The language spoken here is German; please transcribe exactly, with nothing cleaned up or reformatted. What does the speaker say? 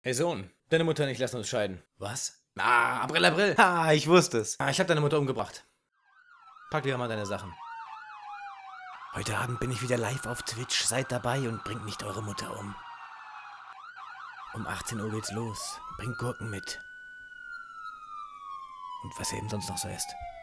Hey Sohn, deine Mutter und ich lassen uns scheiden. Was? Ah, April, April. Ah, ich wusste es. Ah, ich habe deine Mutter umgebracht. Pack lieber mal deine Sachen. Heute Abend bin ich wieder live auf Twitch. Seid dabei und bringt nicht eure Mutter um. Um achtzehn Uhr geht's los. Bringt Gurken mit. Und was eben sonst noch so ist.